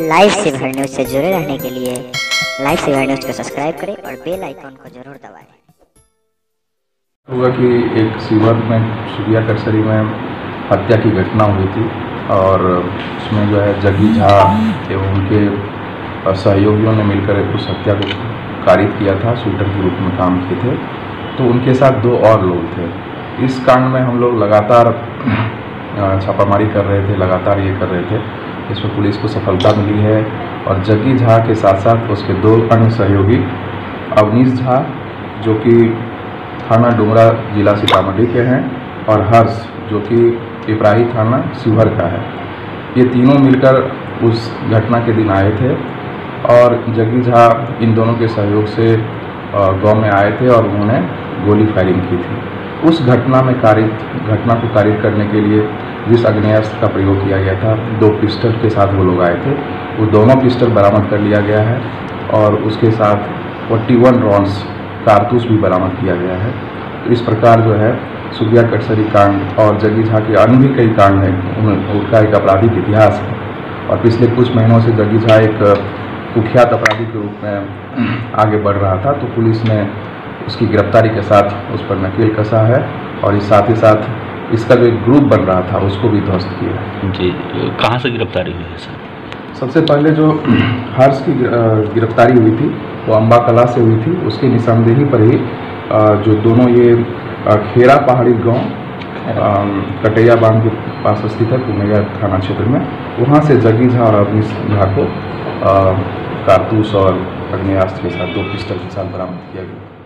Live सेवर news से जुड़े रहने के लिए लाइव सेवर न्यूज को सब्सक्राइब करें और बेल आइकन को जरूर दबाएं। हुआ कि एक शिवर में सूर्या कर्सरी में हत्या की घटना हुई थी और उसमें जो है जग्गी झा एवं उनके सहयोगियों ने मिलकर उस हत्या को कारित किया था। शूटर के रूप में काम किए थे। तो उनके साथ 2 और लोग थे। इस कांड में हम लोग लगातार छापामारी कर रहे थे, लगातार ये कर रहे थे। इसमें पुलिस को सफलता मिली है और जग्गी झा के साथ साथ उसके 2 अन्य सहयोगी अवनीश झा जो कि थाना डुमरा जिला सीतामढ़ी के हैं और हर्ष जो कि पिपराही थाना शिवहर का है। ये तीनों मिलकर उस घटना के दिन आए थे और जग्गी झा इन दोनों के सहयोग से गांव में आए थे और उन्होंने गोली फायरिंग की थी। उस घटना को कारित करने के लिए जिस आग्नेयास्त्र का प्रयोग किया गया था, 2 पिस्टल के साथ वो लोग आए थे। वो दोनों पिस्टल बरामद कर लिया गया है और उसके साथ 41 राउंड्स कारतूस भी बरामद किया गया है। तो इस प्रकार जो है सूर्या कर्सरी कांड और जग्गी झा के अन्य भी कई कांड हैं, उनका एक आपराधिक इतिहास है और पिछले कुछ महीनों से जग्गी झा एक कुख्यात अपराधी के रूप में आगे बढ़ रहा था। तो पुलिस ने उसकी गिरफ्तारी के साथ उस पर नकेल कसा है और इस साथ ही साथ इसका जो एक ग्रुप बन रहा था उसको भी ध्वस्त किया। जी, कहाँ से गिरफ्तारी हुई है सर? सबसे पहले जो हर्ष की गिरफ्तारी हुई थी वो अम्बा कला से हुई थी। उसकी निशानदेही पर ही जो दोनों ये खेरा पहाड़ी गांव कटैया बांध के पास स्थित है, पुनैया थाना क्षेत्र में, वहाँ से जग्गी झा और अवनीश झा को कारतूस और आग्नेयास्त्र के साथ 2 पिस्टल के साथ बरामद किया गया।